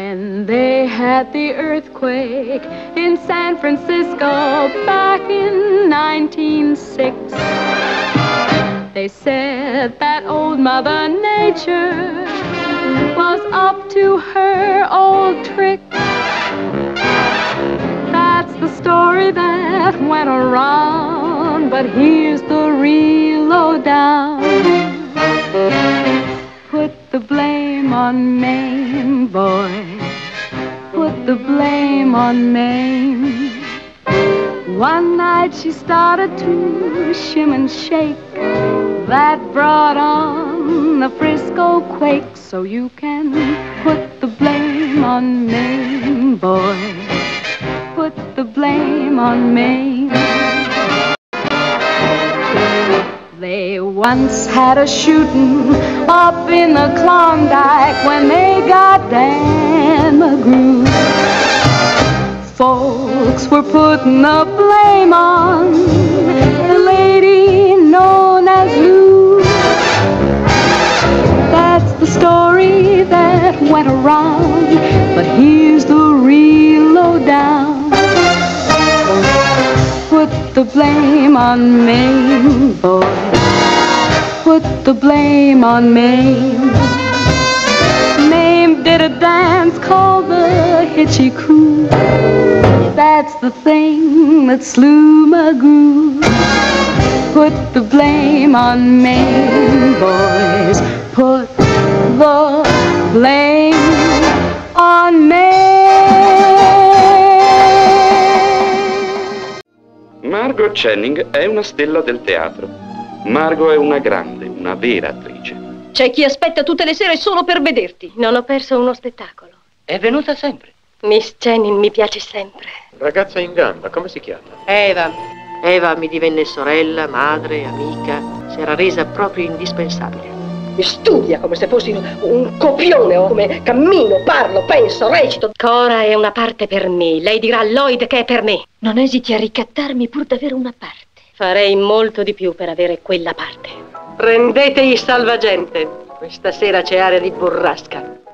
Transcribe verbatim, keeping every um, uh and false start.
When they had the earthquake in San Francisco back in nineteen oh six, they said that old Mother Nature was up to her old trick. That's the story that went around, but here's the real lowdown. Put the blame on Maine, boy. Put the blame on Maine. One night she started to shim and shake. That brought on the Frisco quake. So you can put the blame on Maine, boy. Put the blame on Maine. They once had a shooting up in the Klondike when they got Dan McGrew. Folks were putting the blame on the lady known as Lou. That's the story that went around, but here's the real lowdown. Put the blame on Maine, boy. Put the blame on Maine. Maine did a dance called the Hitchy Coo. That's the thing that slew McGrew. Put the blame on Maine, boys. Put the blame on Maine. Margot Channing è una stella del teatro. Margot è una grande, una vera attrice. C'è chi aspetta tutte le sere solo per vederti. Non ho perso uno spettacolo. È venuta sempre. Miss Channing mi piace sempre. Ragazza in gamba, come si chiama? Eva. Eva mi divenne sorella, madre, amica. Si era resa proprio indispensabile. Mi studia come se fossi un copione, o come cammino, parlo, penso, recito. Cora è una parte per me. Lei dirà a Lloyd che è per me. Non esiti a ricattarmi pur d'avere una parte. Farei molto di più per avere quella parte. Prendete i salvagente. Questa sera c'è aria di burrasca.